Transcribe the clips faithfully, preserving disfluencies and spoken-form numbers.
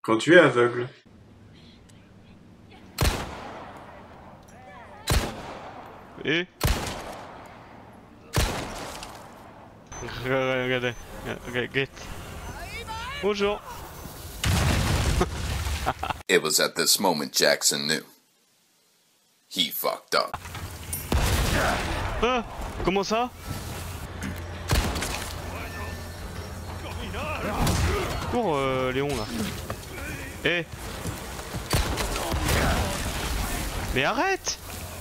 Quand tu es aveugle. Et regardez, regardez. Bonjour. It was at this moment Jackson knew. He fucked up. Ah, comment ça? Cours, euh, Léon là. Eh. Mais arrête!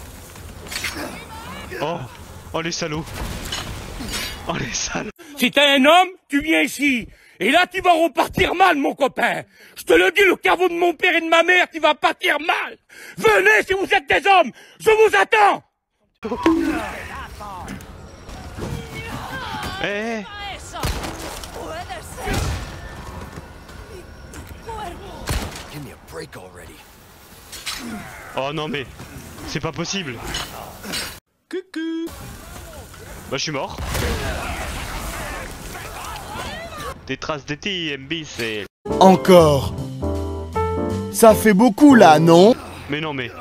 Oh, oh les salauds! Oh les salauds! Si t'es un homme, tu viens ici. Et là, tu vas repartir mal, mon copain. Je te le dis, le caveau de mon père et de ma mère, tu vas partir mal. Venez si vous êtes des hommes. Je vous attends. Eh, hey. Oh non mais, c'est pas possible. Coucou. Bah je suis mort. Des traces de T M B c'est... Encore. Ça fait beaucoup là, non? Mais non mais...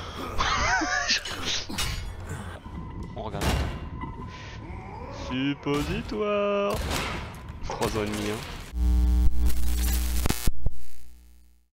On regarde. Suppositoire. trois ans et demi hein.